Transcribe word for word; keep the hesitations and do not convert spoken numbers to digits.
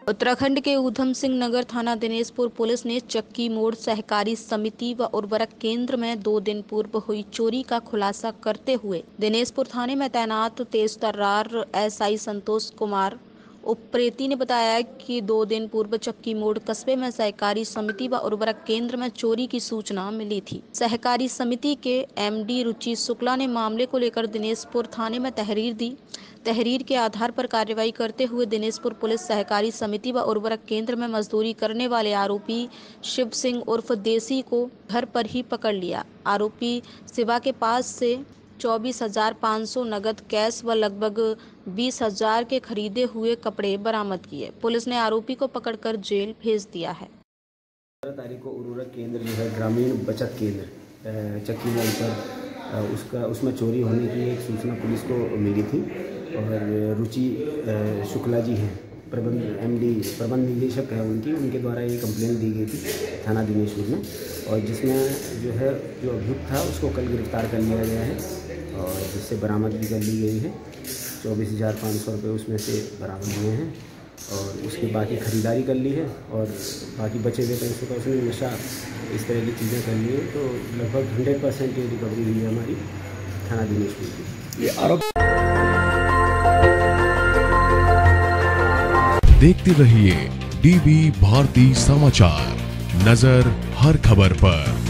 उत्तराखंड के ऊधम सिंह नगर थाना दिनेशपुर पुलिस ने चक्की मोड़ सहकारी समिति व उर्वरक केंद्र में दो दिन पूर्व हुई चोरी का खुलासा करते हुए दिनेशपुर थाने में तैनात तेज तर्रार एसआई संतोष कुमार उप्रेती ने बताया कि दो दिन पूर्व चक्की मोड़ कस्बे में सहकारी समिति व उर्वरक केंद्र में चोरी की सूचना मिली थी। सहकारी समिति के एमडी रुचि शुक्ला ने मामले को लेकर दिनेशपुर थाने में तहरीर दी। तहरीर के आधार पर कार्रवाई करते हुए दिनेशपुर पुलिस सहकारी समिति व उर्वरक केंद्र में मजदूरी करने वाले आरोपी शिव सिंह उर्फ देसी को घर पर ही पकड़ लिया। आरोपी शिवा के पास से चौबीस हजार पाँच सौ नगद कैश व लगभग बीस हजार के खरीदे हुए कपड़े बरामद किए। पुलिस ने आरोपी को पकड़कर जेल भेज दिया है। पंद्रह तारीख को उर्वरक केंद्र जो है ग्रामीण बचत केंद्र चक्की मोड़ पर उसका उसमें चोरी होने की एक सूचना पुलिस को मिली थी और रुचि शुक्ला जी हैं प्रबंध एमडी प्रबंध निदेशक है उनकी उनके द्वारा ये कंप्लेंट दी गई थी थाना दिनेशपुर में और जिसमें जो है जो अभियुक्त था उसको कल गिरफ्तार कर लिया गया है और जिससे बरामद भी कर ली गई है। चौबीस हज़ार पाँच सौ रुपये उसमें से बरामद हुए हैं और उसकी बाकी ख़रीदारी कर ली है और बाकी बचे हुए पैसों का उसने नशा इस तरह की चीज़ें कर ली है। तो लगभग हंड्रेड परसेंट ये रिकवरी हुई है हमारी थाना दिनेशपुर की। ये आरोप देखते रहिए डीबी भारती समाचार, नजर हर खबर पर।